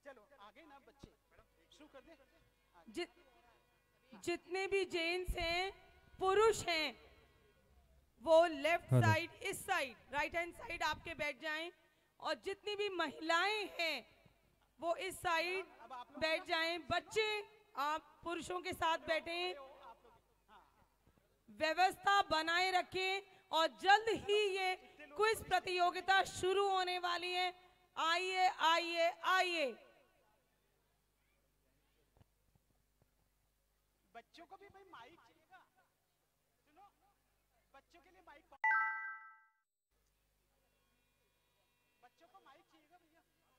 चलो आगे ना बच्चे शुरू कर दे। जितने भी जेंट्स हैं, पुरुष हैं, वो लेफ्ट साइड, इस साइड राइट हैंड साइड आपके बैठ जाएं, और जितनी भी महिलाएं हैं वो इस साइड बैठ जाएं। बच्चे आप पुरुषों के साथ बैठें, व्यवस्था बनाए रखें, और जल्द ही ये क्विज प्रतियोगिता शुरू होने वाली है। आइए आइए आइए। बच्चों को भी भाई माइक चाहिएगा, सुनो बच्चों के लिए माइक, बच्चों को माइक चाहिएगा भैया।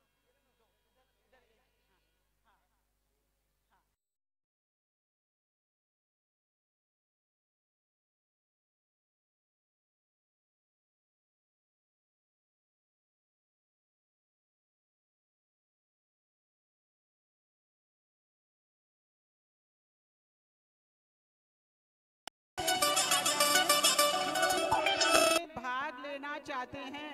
भाग लेना चाहते हैं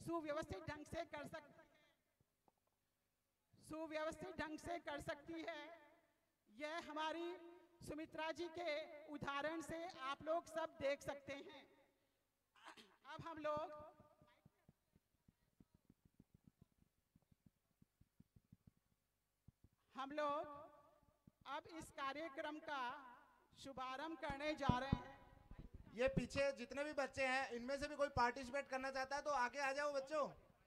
सुव्यवस्थित ढंग से कर सकती है। यह हमारी सुमित्रा जी के उदाहरण से आप लोग सब देख सकते हैं। अब हम लोग अब इस कार्यक्रम का शुभारंभ करने जा रहे हैं। ये पीछे जितने भी बच्चे हैं, इनमें से भी कोई पार्टिसिपेट करना चाहता है तो आगे आ जाओ बच्चों।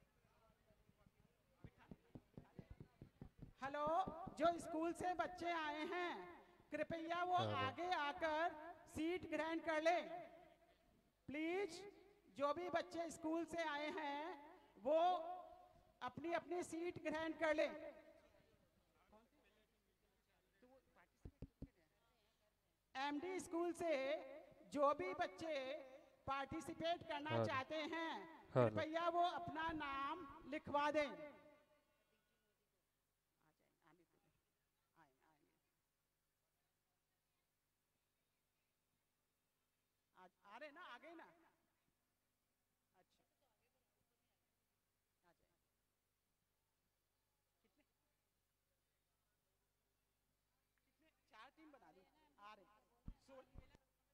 हेलो, जो स्कूल से बच्चे आए हैं कृपया वो आगे आकर सीट ग्रहण कर ले। प्लीज, जो भी बच्चे स्कूल से आए हैं वो अपनी अपनी सीट ग्रहण कर ले। एमडी स्कूल से जो भी बच्चे पार्टिसिपेट करना चाहते हैं कृपया वो अपना नाम लिखवा दें। आ रहे ना, आगे ना। अच्छा, आ जाए। कितने 4 टीम बना दी। आ रहे 16।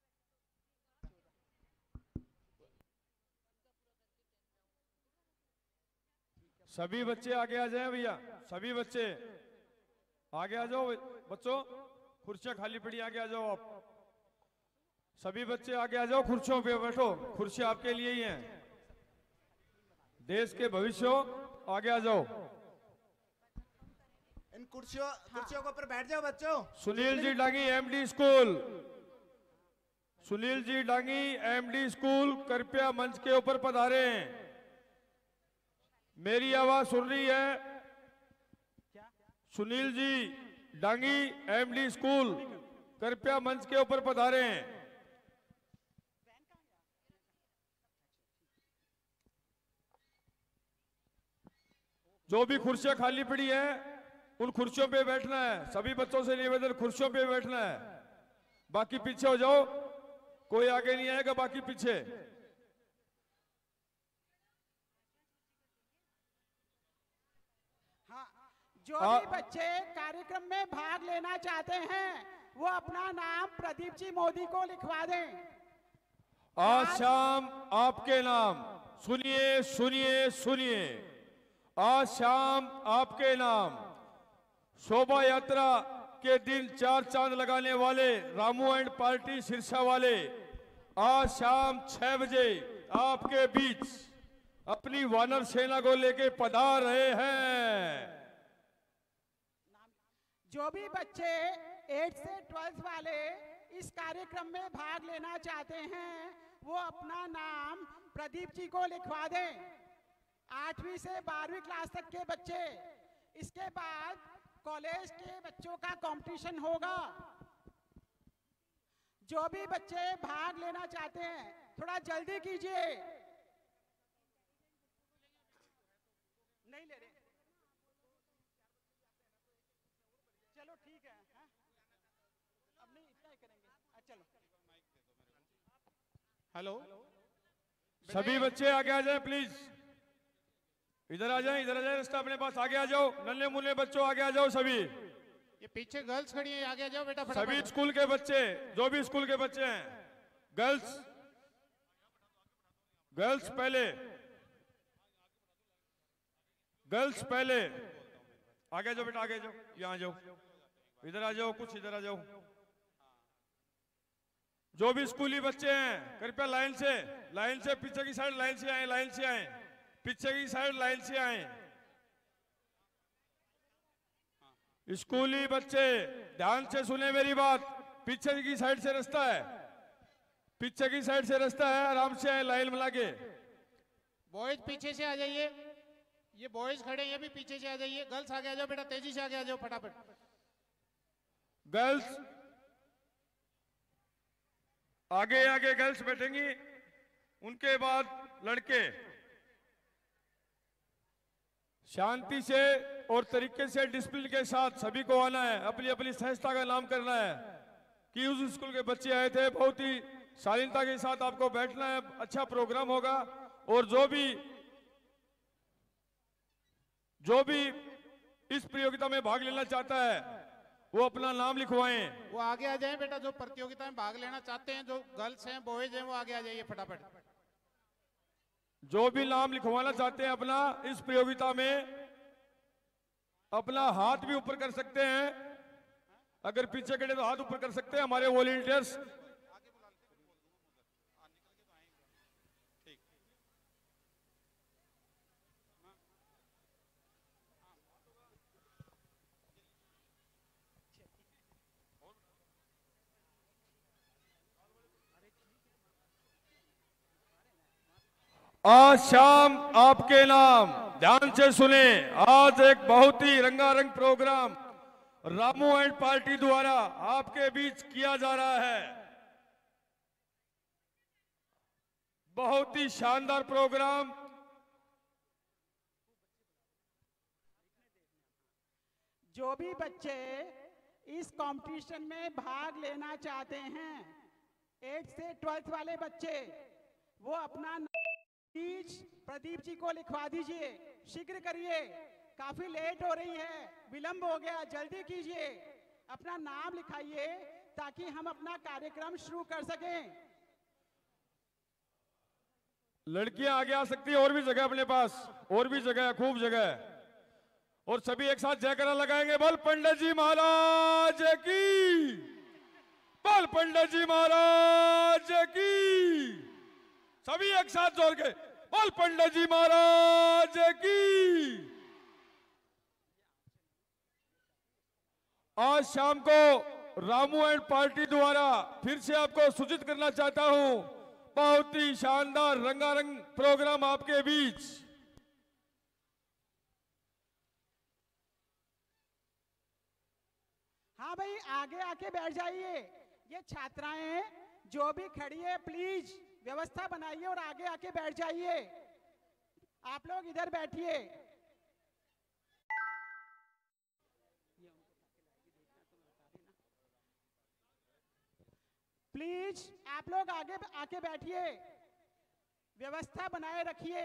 सभी बच्चे आगे आ जाएं भैया, सभी बच्चे आगे आ जाओ। बच्चों, कुर्सियां खाली पड़ी, आगे आ जाओ आप। सभी बच्चे आगे आ जाओ, कुर्सियों पे बैठो, कुर्सी आपके लिए ही हैं। देश के भविष्य, आगे आ जाओ। इन कुर्सियों के ऊपर बैठ जाओ बच्चों। Sunil ji Dangi, MD school. Sunil ji Dangi, MD school, कृपया मंच के ऊपर पधारे। मेरी आवाज सुन रही है? सुनील जी डांगी, एमडी स्कूल, कृपया मंच के ऊपर पधारे। जो भी कुर्सियां खाली पड़ी है उन कुर्सियों पे बैठना है। सभी बच्चों से निवेदन, कुर्सियों पे बैठना है। बाकी पीछे हो जाओ, कोई आगे नहीं आएगा, बाकी पीछे। हाँ, जो भी बच्चे कार्यक्रम में भाग लेना चाहते हैं वो अपना नाम प्रदीप जी मोदी को लिखवा दें। आज शाम आपके नाम, सुनिए सुनिए सुनिए, आज शाम आपके नाम शोभा यात्रा के दिन 4 चांद लगाने वाले रामू एंड पार्टी सिरसा वाले आज शाम 6 बजे आपके बीच अपनी वानर सेना को लेके पधार रहे हैं। जो भी बच्चे 8 से 12 वाले इस कार्यक्रम में भाग लेना चाहते हैं वो अपना नाम प्रदीप जी को लिखवा दें। 8वीं से 12वीं क्लास तक के बच्चे। इसके बाद कॉलेज के बच्चों का कंपटीशन होगा। जो भी बच्चे भाग लेना चाहते हैं थोड़ा जल्दी कीजिए। नहीं ले रहे, चलो ठीक है। हाँ? अब नहीं, इतना ही करेंगे। चलो, हेलो, सभी बच्चे आगे आ जाएं प्लीज। इधर आ जाएं, इधर आ जाएं, रास्ता अपने पास, आगे आ जाओ। नन्हे मुन्ने बच्चों आगे आ जाओ सभी। ये पीछे गर्ल्स खड़ी है, आगे आ जाओ बेटा फटाफट। सभी स्कूल के बच्चे, जो भी स्कूल के बच्चे हैं, गर्ल्स, गर्ल्स पहले, गर्ल्स पहले। आगे जाओ बेटा, आगे जाओ, यहाँ आ जाओ, इधर आ जाओ, कुछ इधर आ जाओ। जो भी स्कूली बच्चे हैं कृपया लाइन से पीछे की साइड लाइन से आए, लाइन से आए, पीछे की साइड लाइन से आए। स्कूली बच्चे ध्यान से सुने मेरी बात। पीछे की साइड से रास्ता है, पीछे की साइड से रास्ता है, आराम से आए, लाइन मिला के। बॉयज पीछे से आ जाइए, ये बॉयज खड़े हैं, ये भी पीछे से आ जाइए। गर्ल्स आगे आ जाओ बेटा, तेजी से आगे आ जाओ फटाफट। गर्ल्स आगे आगे गर्ल्स बैठेंगी, उनके बाद लड़के। शांति से और तरीके से डिसिप्लिन के साथ सभी को आना है, अपनी अपनी संस्था का नाम करना है कि उस स्कूल के बच्चे आए थे। बहुत ही शालीनता के साथ आपको बैठना है, अच्छा प्रोग्राम होगा। और जो भी जो भी इस प्रतियोगिता में भाग लेना चाहता है वो अपना नाम लिखवाएं। वो आगे आ जाएं बेटा, जो प्रतियोगिता में भाग लेना चाहते हैं, जो गर्ल्स हैं बॉयज हैं, वो आगे आ जाइए फटाफट। जो भी नाम लिखवाना चाहते हैं अपना इस प्रतियोगिता में, अपना हाथ भी ऊपर कर सकते हैं। अगर पीछे खड़े तो हाथ ऊपर कर सकते हैं हमारे वॉलंटियर्स। आज शाम आपके नाम, ध्यान से सुने, आज एक बहुत ही रंगारंग प्रोग्राम रामू एंड पार्टी द्वारा आपके बीच किया जा रहा है। बहुत ही शानदार प्रोग्राम। जो भी बच्चे इस कंपटीशन में भाग लेना चाहते हैं, 8 से 12 वाले बच्चे, वो अपना प्लीज प्रदीप जी को लिखवा दीजिए। शीघ्र करिए, काफी लेट हो रही है, विलंब हो गया, जल्दी कीजिए। अपना नाम लिखाइए ताकि हम अपना कार्यक्रम शुरू कर सकें। लड़कियां आगे आ सकती है, और भी जगह अपने पास, और भी जगह है, खूब जगह है। और सभी एक साथ जयकारा लगाएंगे, बोल पंडित जी महाराज की, बोल पंडित जी महाराज की। सभी एक साथ जोड़ के बोल पंडित जी महाराज की। आज शाम को रामू एंड पार्टी द्वारा फिर से आपको सूचित करना चाहता हूं, बहुत ही शानदार रंगारंग प्रोग्राम आपके बीच। हाँ भाई, आगे आके बैठ जाइए। ये छात्राएं जो भी खड़ी है, प्लीज व्यवस्था बनाइए और आगे आके बैठ जाइए। आप लोग इधर बैठिए। प्लीज आप लोग आगे आके बैठिए, व्यवस्था बनाए रखिए।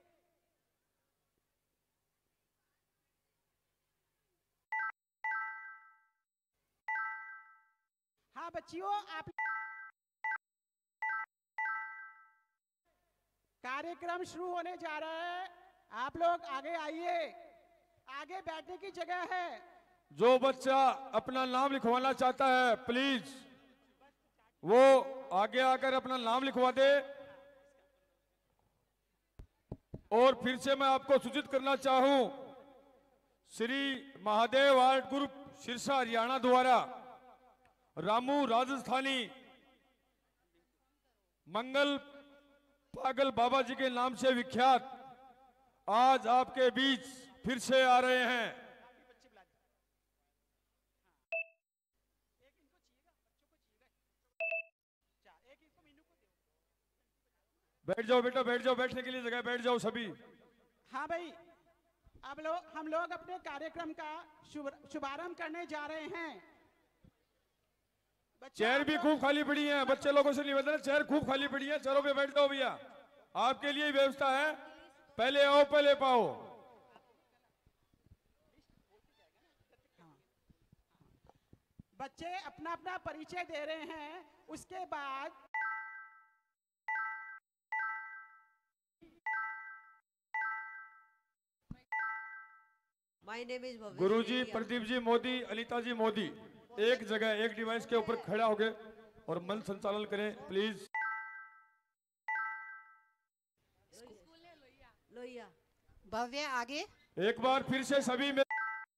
हाँ बच्चियों, आप कार्यक्रम शुरू होने जा रहा है, आप लोग आगे आइए, आगे बैठने की जगह है। जो बच्चा अपना नाम लिखवाना चाहता है प्लीज वो आगे आकर अपना नाम लिखवा दे। और फिर से मैं आपको सूचित करना चाहूं, श्री महादेव आर्ट ग्रुप सिरसा हरियाणा द्वारा रामू राजस्थानी मंगल पागल बाबा जी के नाम से विख्यात आज आपके बीच फिर से आ रहे हैं। बैठ जाओ बेटा, बैठ जाओ, बैठने के लिए जगह, बैठ जाओ सभी। हाँ भाई, अब हम लोग अपने कार्यक्रम का शुभारंभ करने जा रहे हैं। चेयर भी खूब खाली पड़ी है, बच्चे लोगों से निवेदन है, चेयर खूब खाली पड़ी है, चेयरों पे बैठ जाओ भैया, आपके लिए व्यवस्था है। पहले आओ पहले पाओ। बच्चे अपना अपना परिचय दे रहे हैं, उसके बाद my name is Guruji Pradeep ji Modi, Anita ji Modi, एक जगह एक डिवाइस के ऊपर खड़ा हो गए और मन संचालन करें प्लीज। लोहिया। भव्य आगे। एक बार फिर से सभी में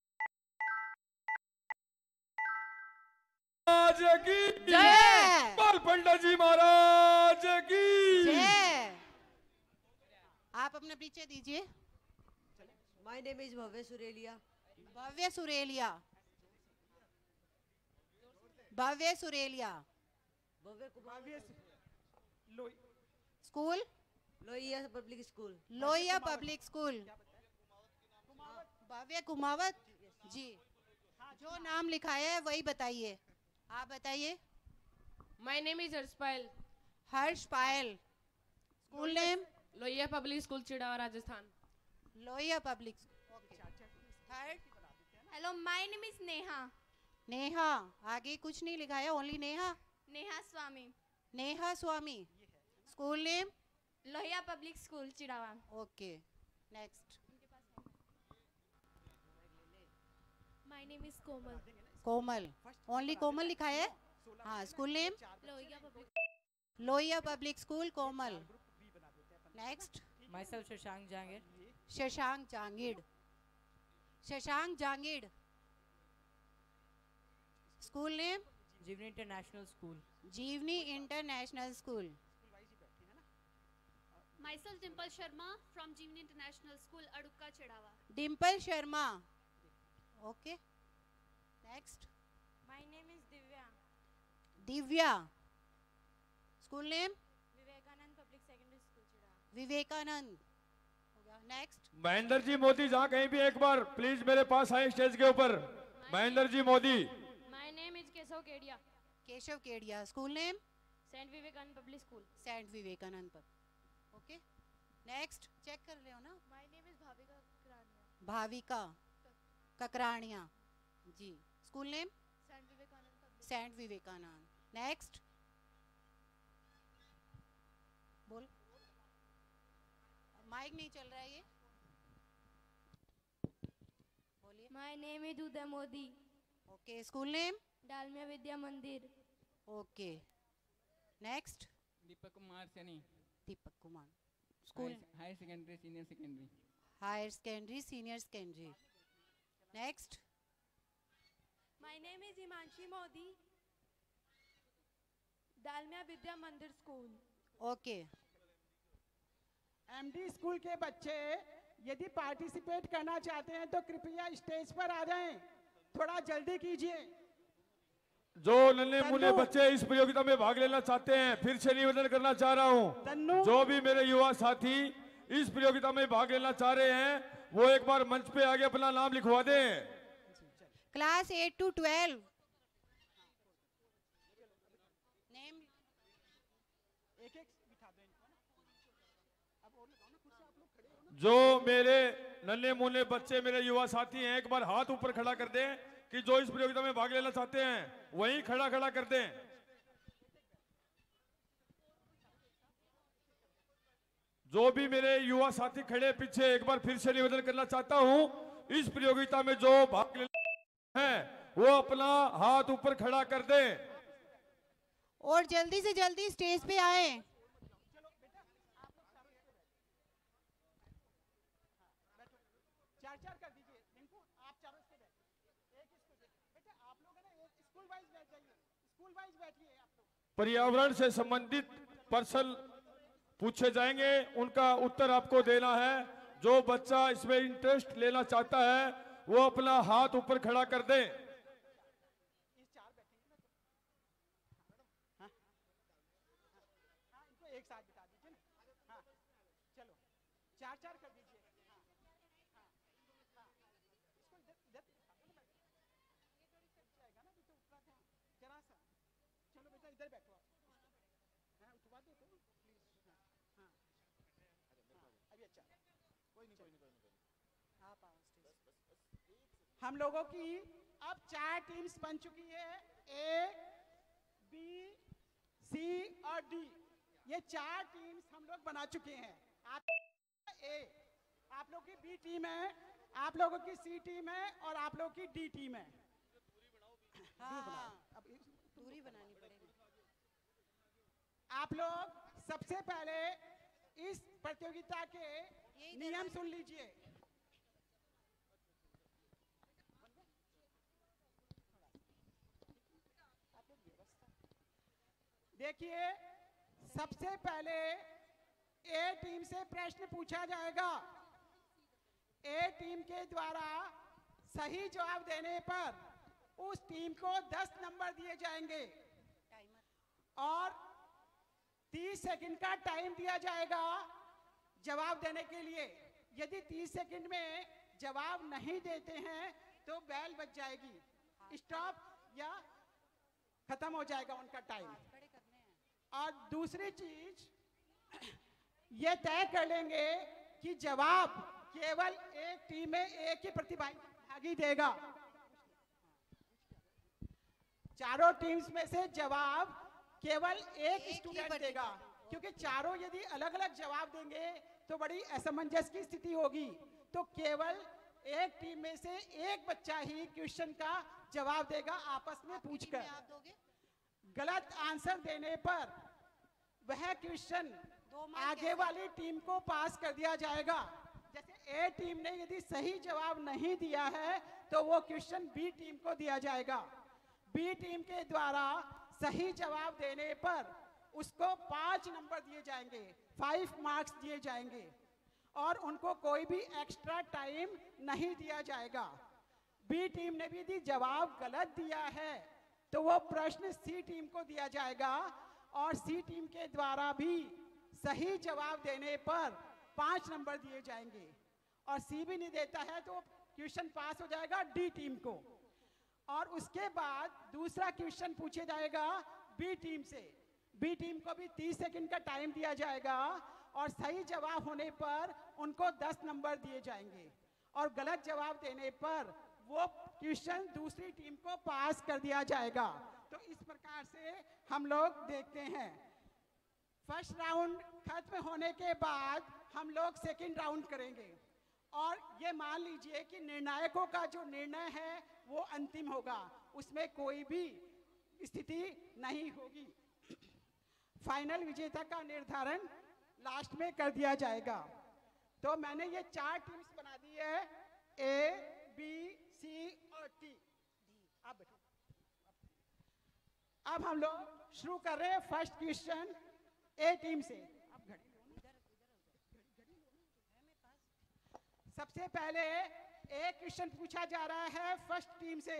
महाराज की जय। बोल पंडित जी महाराज की जय। आप अपना परिचय दीजिए। My name is Bhavya Surelia. Bhavya Surelia. Bhavya Surelia. Bhavya school Lohia public school. Lohia public school. Bhavya Kumawat ji. जो नाम लिखाया है वही बताइए। आप बताइए। My name is Harshpayal. Harsh Payal. School name Lohia public school Chidawa Rajasthan. Lohia public. Third Hello, my name is Neha. Neha, आगे कुछ नहीं लिखा है, only Neha. Neha Swami. Neha Swami. School name? Lohia Public School, Chidawa. Okay, next. My name is Komal. Komal, only Komal लिखा है। हाँ, school name? Lohia Public. Lohia public school, Komal. Next. Myself Shashank Jangir. Shashank Jangid. Shashank Jangid. School name? Jivni International School. Jivni international school. Myself Dimple Sharma from Jivni International School, Adukka, Chidawa. Dimple Sharma. Okay, next. My name is Divya. Divya. School name? Vivekanand Public Secondary School, Chidawa. Vivekanand. हो गया, next. Mahendra ji Modi जहाँ कहीं भी एक बार please मेरे पास आए stage के ऊपर। Mahendra ji Modi. My name is Keshav Kedia. Keshav Kedia. School name? Saint Vivekanand Public School. Saint Vivekanand पर। Okay, next. चेक कर रहे हो ना? My name is Bhavika Krania. Bhavika Kakrania ji. School name? Saint Vivekanand Public. Saint Vivekanand. Next, बोल। माइक नहीं चल रहा है ये, बोलिए। My name is Uday Modi. Okay, school name? Dalmia Vidya Mandir. Okay, next. Deepak Kumar Sani. Deepak Kumar. School? Higher Secondary, Senior Secondary. Higher secondary, senior secondary. Next. My name is Himanshi Modi. Dalmia Vidya Mandir School. Okay, MD school के बच्चे यदि participate करना चाहते हैं तो कृपया stage पर आ जाएं, थोड़ा जल्दी कीजिए। जो नन्हे मुन्ने बच्चे इस प्रतियोगिता में भाग लेना चाहते हैं, फिर से निवेदन करना चाह रहा तन्नू। हूँ, जो भी मेरे युवा साथी इस प्रतियोगिता में भाग लेना चाह रहे हैं वो एक बार मंच पे आगे अपना नाम लिखवा दें। Class 8 to 12 name? एक एक बिठा दो इनको ना। अब और लगाओ ना, कुर्सी आप लोग खड़े हो ना। जो मेरे नन्हे मुन्ने बच्चे मेरे युवा साथी हैं, एक बार हाथ ऊपर खड़ा कर दें कि जो इस प्रतियोगिता में भाग लेना चाहते हैं वहीं खड़ा खड़ा कर दें। जो भी मेरे युवा साथी खड़े पीछे, एक बार फिर से निवेदन करना चाहता हूं, इस प्रतियोगिता में जो भाग लेना है वो अपना हाथ ऊपर खड़ा कर दें और जल्दी से जल्दी स्टेज पे आए। चार चार कर दीजिए। रिंकू, आप चारों इस पे बैठिए, एक इस पे बेटा आप लोग है ना, एक स्कूल वाइज बैठ जाइए, स्कूल वाइज बैठिए आप लोग। पर्यावरण से संबंधित प्रश्न पूछे जाएंगे, उनका उत्तर आपको देना है। जो बच्चा इसमें इंटरेस्ट लेना चाहता है वो अपना हाथ ऊपर खड़ा कर दे। इस चार बैठेंगे ना तो हाँ हाँ, इनको एक साथ बिठा दीजिए ना। हाँ, चलो चार चार कर दीजिए। हाँ हाँ हाँ, इसको इधर इधर बिठा दो ना, बैठो जाएगा ना, अभी तो उठा था जरा सा। चलो बेटा इधर बैठो आप। हाँ, उठवा दो तो प्लीज। हाँ हाँ हाँ, अभी अच्छा, कोई नहीं। आप आओ स्टेज। हम लोगों की अब 4 टीम्स बन चुकी है, ए, बी, सी और डी। ये 4 टीम्स हम लोग बना चुके हैं। आप ए, आप लोगों की बी टीम है, आप लोगों की सी टीम है और आप लोगों की डी टीम है। हाँ, अब दूरी बनानी पड़ेगी। आप लोग सबसे पहले इस प्रतियोगिता के नियम सुन लीजिए। देखिए, सबसे पहले ए टीम से प्रश्न पूछा जाएगा। ए टीम के द्वारा सही जवाब देने पर उस टीम को 10 नंबर दिए जाएंगे और 30 सेकंड का टाइम दिया जाएगा जवाब देने के लिए। यदि 30 सेकंड में जवाब नहीं देते हैं तो बेल बज जाएगी, स्टॉप या खत्म हो जाएगा उनका टाइम। और दूसरी चीज ये तय कर लेंगे कि जवाब केवल एक टीम में एक ही प्रतिभागी प्रतिभागी देगा। चारों टीम्स में से जवाब केवल एक स्टूडेंट देगा, क्योंकि चारों यदि अलग अलग जवाब देंगे तो बड़ी असमंजस की स्थिति होगी। तो केवल एक टीम में से एक बच्चा ही क्वेश्चन का जवाब देगा आपस में पूछकर। गलत आंसर देने पर वह क्वेश्चन आगे वाली टीम को पास कर दिया जाएगा। जैसे ए टीम ने यदि सही जवाब नहीं दिया है तो वो क्वेश्चन बी टीम को दिया जाएगा। बी टीम के द्वारा सही जवाब देने पर उसको 5 नंबर दिए जाएंगे, 5 मार्क्स दिए जाएंगे और उनको कोई भी एक्स्ट्रा टाइम नहीं दिया जाएगा। बी टीम ने भी यदि जवाब गलत दिया है तो वो प्रश्न सी टीम को दिया जाएगा और सी टीम के द्वारा भी सही जवाब देने पर 5 नंबर दिए जाएंगे। और सी भी नहीं देता है तो क्वेश्चन पास हो जाएगा डी टीम को। और उसके बाद दूसरा क्वेश्चन पूछे जाएगा बी टीम से। बी टीम को भी 30 सेकंड का टाइम दिया जाएगा और सही जवाब होने पर उनको 10 नंबर दिए जाएंगे और गलत जवाब देने पर वो क्वेश्चन दूसरी टीम को पास कर दिया जाएगा। तो इस प्रकार से हम लोग देखते हैं। फर्स्ट राउंड खत्म होने के बाद हम लोग सेकंड राउंड करेंगे और ये मान लीजिए कि निर्णायकों का जो निर्णय है वो अंतिम होगा, उसमें कोई भी स्थिति नहीं होगी। फाइनल विजेता का निर्धारण लास्ट में कर दिया जाएगा। तो मैंने ये 4 टीम्स बना दी है, ए, बी, सी और टी। अब हम लोग शुरू कर रहे हैं फर्स्ट क्वेश्चन ए टीम से। सबसे पहले एक क्वेश्चन पूछा जा रहा है फर्स्ट टीम से।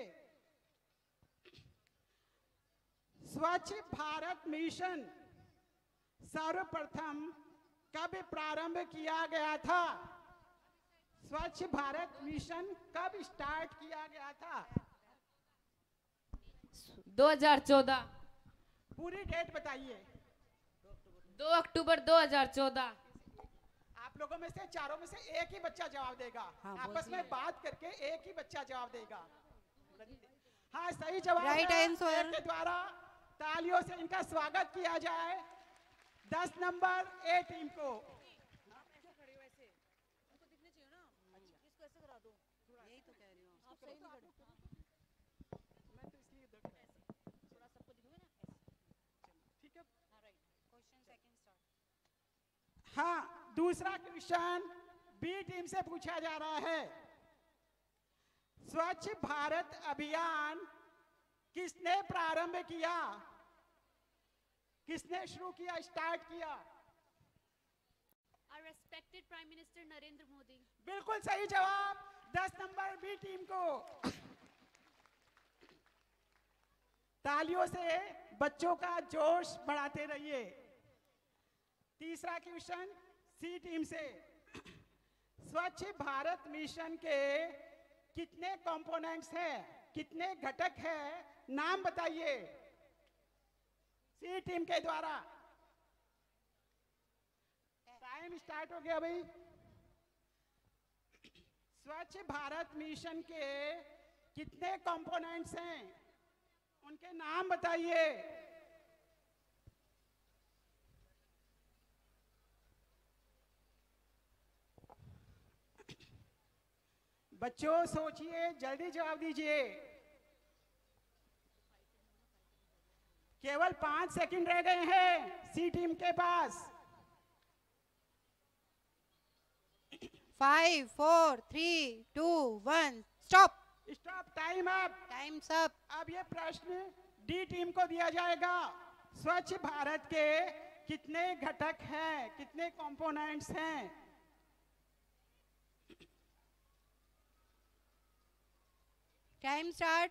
स्वच्छ भारत मिशन सर्वप्रथम कब प्रारंभ किया गया था? स्वच्छ भारत मिशन कब स्टार्ट किया गया था? 2014। पूरी डेट बताइए। 2 अक्टूबर 2014। आप लोगों में से चारों में से एक ही बच्चा जवाब देगा। आपस में बात करके एक ही बच्चा जवाब देगा। हाँ, सही जवाब राइट आंसर के द्वारा तालियों से इनका स्वागत किया जाए। 10 नंबर ए टीम को। हाँ, दूसरा क्वेश्चन बी टीम से पूछा जा रहा है। स्वच्छ भारत अभियान किसने प्रारंभ किया? किसने शुरू किया, स्टार्ट किया? Our respected Prime Minister Narendra Modi. बिल्कुल सही जवाब। 10 नंबर बी टीम को। तालियों से बच्चों का जोश बढ़ाते रहिए। तीसरा क्वेश्चन सी टीम से। स्वच्छ भारत मिशन के कितने कंपोनेंट्स हैं, कितने घटक हैं, नाम बताइए सी टीम के द्वारा। टाइम स्टार्ट हो गया भाई। स्वच्छ भारत मिशन के कितने कंपोनेंट्स हैं, उनके नाम बताइए। बच्चों सोचिए, जल्दी जवाब दीजिए। केवल 5 सेकंड रह गए हैं सी टीम के पास। 5, 4, 3, 2, 1 stop. Stop, time up. Times up. अब ये प्रश्न डी टीम को दिया जाएगा। स्वच्छ भारत के कितने घटक हैं, कितने कंपोनेंट्स हैं? Time start.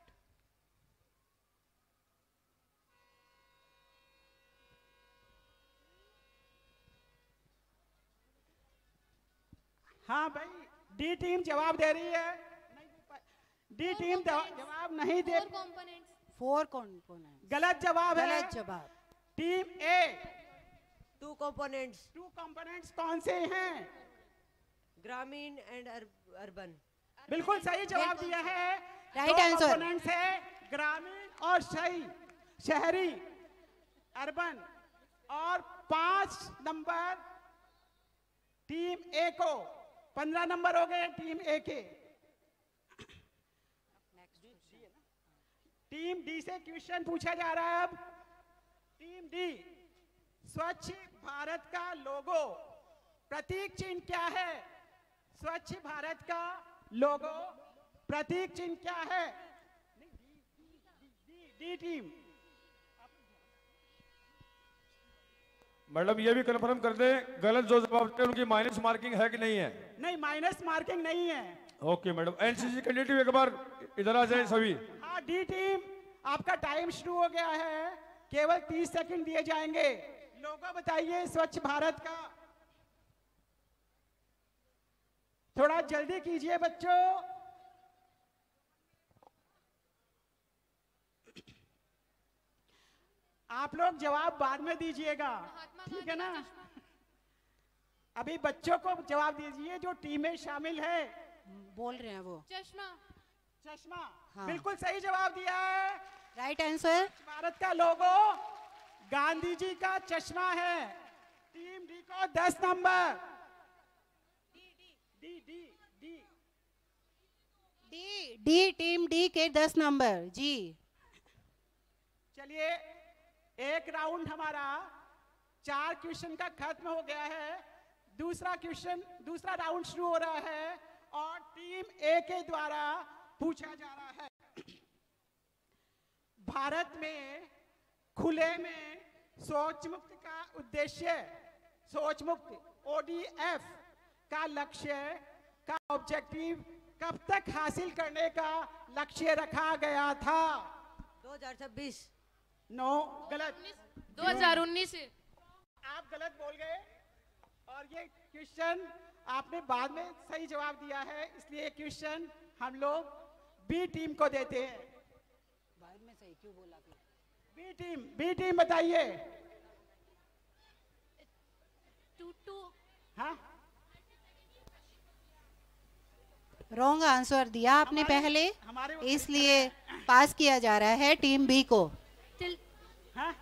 हाँ भाई, डी टीम जवाब दे रही है। डी टीम जवाब नहीं दे। 4 कंपोनेंट्स। गलत जवाब है। गलत जवाब। टीम ए 2 कंपोनेंट्स। 2 कंपोनेंट्स कौन से हैं? ग्रामीण एंड अर्बन। बिल्कुल सही जवाब दिया है। राइट दो आंसर। कंपोनेंट्स है ग्रामीण और शहरी, अर्बन। और 5 नंबर टीम ए को, 15 नंबर हो गए टीम ए के। टीम डी से क्वेश्चन पूछा जा रहा है अब। टीम डी, स्वच्छ भारत का लोगो, प्रतीक चिन्ह क्या है? स्वच्छ भारत का लोगो, प्रतीक चिन्ह क्या है? D team. मैडम ये भी कंफर्म कर दें, गलत जो जवाब देते हैं उनकी माइनस मार्किंग है कि नहीं है? नहीं, माइनस मार्किंग नहीं है। Okay madam. एनसीसी कैंडिडेट एक बार इधर आ जाए सभी। हाँ, डी टीम आपका टाइम शुरू हो गया है, केवल 30 सेकंड दिए जाएंगे। लोगो बताइए स्वच्छ भारत का। थोड़ा जल्दी कीजिए बच्चों। आप लोग जवाब बाद में दीजिएगा, ठीक है ना? अभी बच्चों को जवाब दीजिए जो टीम में शामिल है। बोल रहे हैं वो। चश्मा। चश्मा। हाँ। बिल्कुल सही जवाब दिया है। Right answer. भारत का लोगो गांधी जी का चश्मा है। टीम डी को 10 नंबर। D D D D D team D के 10 नंबर जी। चलिए, एक राउंड हमारा 4 क्वेश्चन का खत्म हो गया है। दूसरा राउंड शुरू हो रहा है और टीम ए के द्वारा पूछा जा रहा है। भारत में खुले में शौच मुक्त का उद्देश्य, शौच मुक्त ODF का लक्ष्य का ऑब्जेक्टिव कब तक हासिल करने का लक्ष्य रखा गया था? 2026। नो, गलत। 2019। आप गलत बोल गए और ये क्वेश्चन आपने बाद में सही जवाब दिया है, इसलिए क्वेश्चन हम लोग बी टीम को देते हैं। बाद में सही क्यों बोला फिर? बी टीम बताइए। 22। हाँ, रॉन्ग आंसर दिया आपने पहले, हमारे इसलिए पास किया जा रहा है टीम बी को। Till हाँ,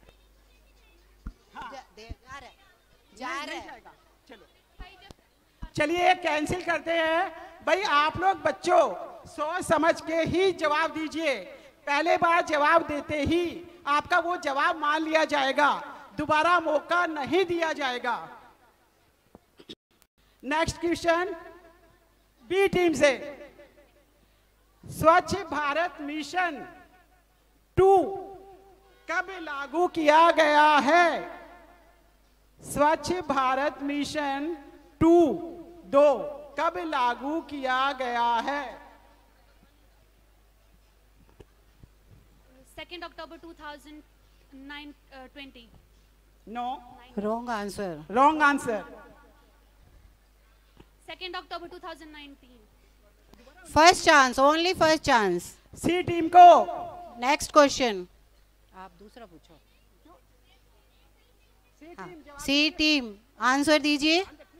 जा रहा है। जाएगा। चलो, चलिए कैंसिल करते हैं। भाई आप लोग बच्चों सोच समझ के ही जवाब दीजिए। पहले बार जवाब देते ही आपका वो जवाब मान लिया जाएगा, दोबारा मौका नहीं दिया जाएगा। नेक्स्ट क्वेश्चन बी टीम से। स्वच्छ भारत मिशन 2 कब लागू किया गया है? स्वच्छ भारत मिशन 2 कब लागू किया गया है? 2nd October 2020. No, wrong answer. Wrong answer. 2nd October 2019. First chance, only first chance. C team को। नेक्स्ट क्वेश्चन आप दूसरा पूछो। सी टीम आंसर दीजिए।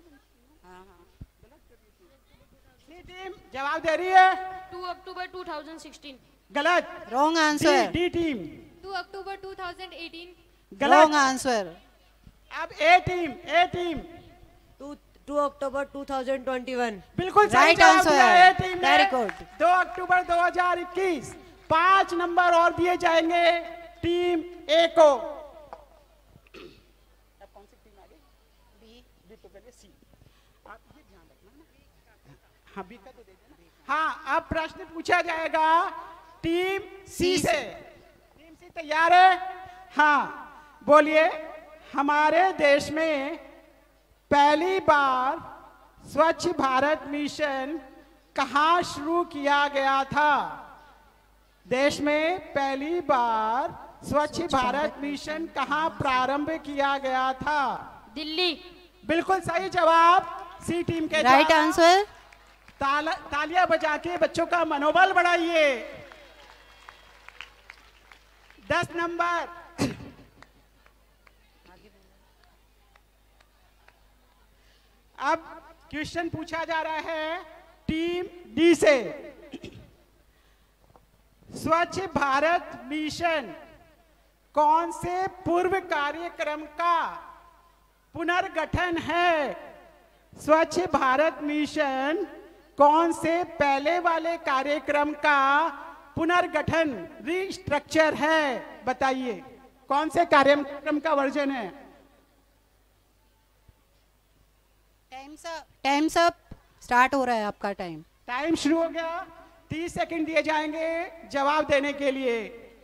सी टीम जवाब दे रही है। 2 अक्टूबर 2016। गलत। Wrong answer. D team. 2 अक्टूबर 2018। गलत। Wrong answer. अब ए टीम 2 अक्टूबर 2021। बिल्कुल सही राइट जवाब दिया आंसर। ए टीम ने। Very good. 2 अक्टूबर 2021। 5 नंबर और दिए जाएंगे टीम ए को। अब कौन सी टीम आ गई? बी तो पहले सी। आप ये ध्यान रखना ना। हाँ, बी का तो दे देना। हाँ, अब प्रश्न पूछा जाएगा टीम सी से। टीम सी तैयार है? हाँ, बोलिए। हमारे देश में पहली बार स्वच्छ भारत मिशन कहाँ शुरू किया गया था? देश में पहली बार स्वच्छ भारत मिशन कहाँ प्रारंभ किया गया था? दिल्ली। बिल्कुल सही जवाब सी टीम के। Right answer. तालियां बजा के बच्चों का मनोबल बढ़ाइए। 10 नंबर। अब क्वेश्चन पूछा जा रहा है टीम डी से स्वच्छ भारत मिशन कौन से पूर्व कार्यक्रम का पुनर्गठन है? स्वच्छ भारत मिशन कौन से पहले वाले कार्यक्रम का पुनर्गठन रिस्ट्रक्चर है? बताइए कौन से कार्यक्रम का वर्जन है? टाइम्स अप स्टार्ट हो रहा है आपका टाइम। टाइम शुरू हो गया। 30 सेकंड दिए जाएंगे जवाब देने के लिए।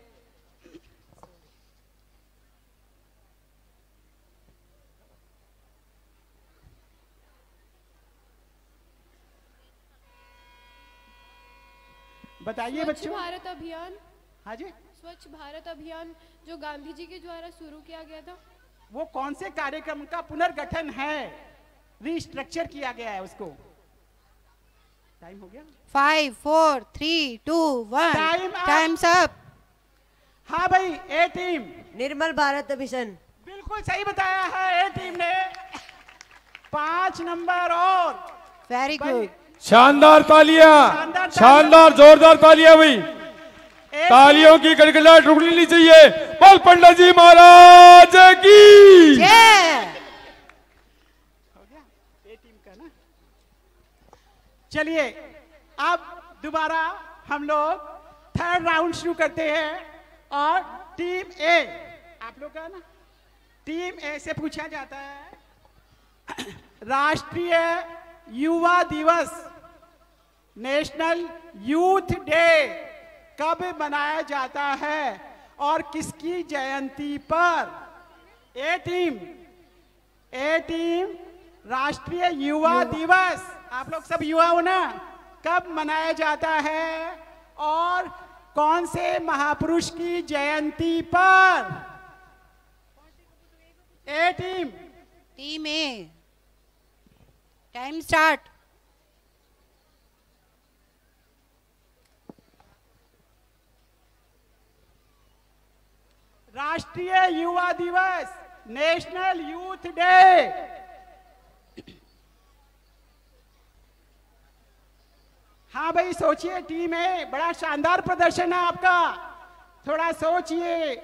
बताइए स्वच्छ बच्चों। भारत अभियान। हाँ जी। स्वच्छ भारत अभियान जो गांधी जी के द्वारा शुरू किया गया था, वो कौन से कार्यक्रम का पुनर्गठन है? रिस्ट्रक्चर किया गया है उसको। टाइम हो गया। 5 4 3 2 1 टाइम्स अप। हाँ भाई, A team. Nirmal Bharat mission. बिल्कुल सही बताया है ए टीम ने। 5 नंबर और। Very good. शानदार तालियां, शानदार जोरदार तालियां भाई। तालियों की गड़गड़ाहट रुकनी नहीं चाहिए। बोल पंडित जी महाराज की जय। चलिए अब दोबारा हम लोग थर्ड राउंड शुरू करते हैं और टीम ए, आप लोग का ना, टीम ए से पूछा जाता है राष्ट्रीय युवा दिवस, नेशनल यूथ डे कब मनाया जाता है और किसकी जयंती पर? ए टीम राष्ट्रीय युवा दिवस, आप लोग सब युवा हो ना, कब मनाया जाता है और कौन से महापुरुष की जयंती पर? A team A time start. राष्ट्रीय युवा दिवस, नेशनल यूथ डे। हाँ भाई सोचिए, टीम है, बड़ा शानदार प्रदर्शन है आपका, थोड़ा सोचिए।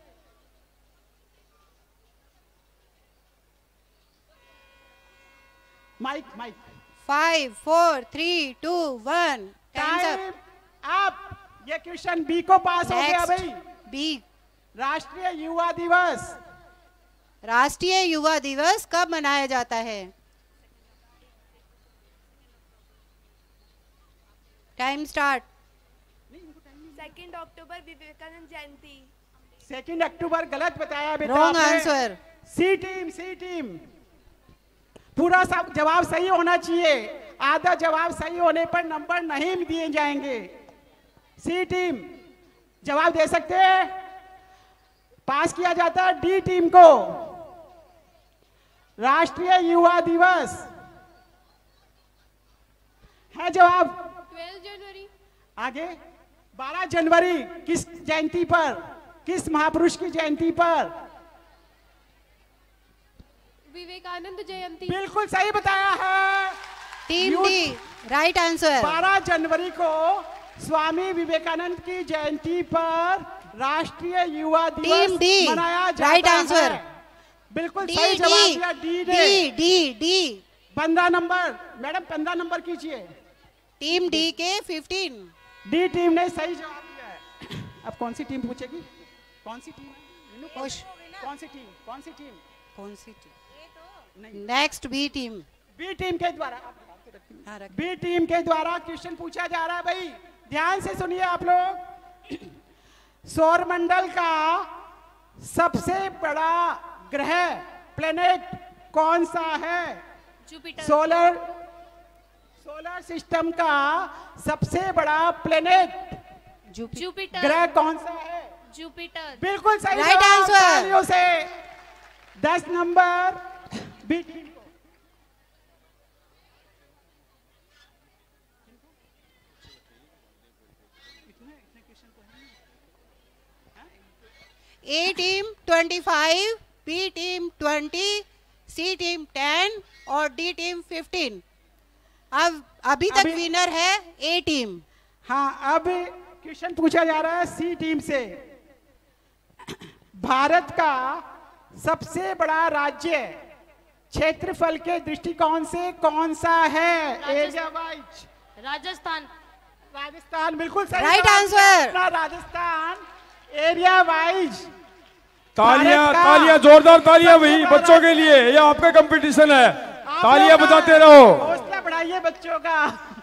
Mike 5 4 3 2 1 time up. ये क्वेश्चन बी को पास हो गया भाई। बी राष्ट्रीय युवा दिवस। राष्ट्रीय युवा दिवस कब मनाया जाता है? Time start. 2 अक्टूबर विवेकानंद जयंती। 2 अक्टूबर गलत बताया बेटा। Wrong answer. C team. पूरा सब जवाब सही होना चाहिए, आधा जवाब सही होने पर नंबर नहीं दिए जाएंगे। सी टीम जवाब दे सकते हैं, पास किया जाता है डी टीम को। राष्ट्रीय युवा दिवस है जवाब। 12 जनवरी। आगे 12 जनवरी किस जयंती पर, किस महापुरुष की जयंती पर? विवेकानंद जयंती। बिल्कुल सही बताया है। Team D right answer. 12 जनवरी को स्वामी विवेकानंद की जयंती पर राष्ट्रीय युवा दिवस मनाया जाता है। Right answer. बिल्कुल सही जवाब दिया डी ने। डी 15 नंबर मैडम, 15 नंबर कीजिए। टीम डी के 15। डी टीम ने सही जवाब दिया है। अब कौन सी टीम पूछेगी? कौन सी टीम? कौन सी team? Next B team. B team के द्वारा क्वेश्चन पूछा जा रहा है भाई, ध्यान से सुनिए आप लोग। सौरमंडल का सबसे बड़ा ग्रह प्लेनेट कौन सा है? जुपिटर। सोलर सिस्टम का सबसे बड़ा प्लेनेट जुपिटर। ग्रह कौन सा है? जुपिटर। बिल्कुल सही राइट आंसर। तालियों से 10 नंबर बी टीम को। A team 25, B team 20, C team 10 और डी टीम 15। अब अभी तक विनर है ए टीम। हाँ, अब क्वेश्चन पूछा जा रहा है सी टीम से। भारत का सबसे बड़ा राज्य क्षेत्रफल के दृष्टिकोण से कौन सा है? Area wise. राजस्थान। राजस्थान बिल्कुल सही। Right answer. Rajasthan area wise. तालियां तालियां, जोरदार तालियां भाई बच्चों के लिए, ये आपका कंपटीशन है, तालियां बजाते रहो। हौसला बढ़ाइए बच्चों का।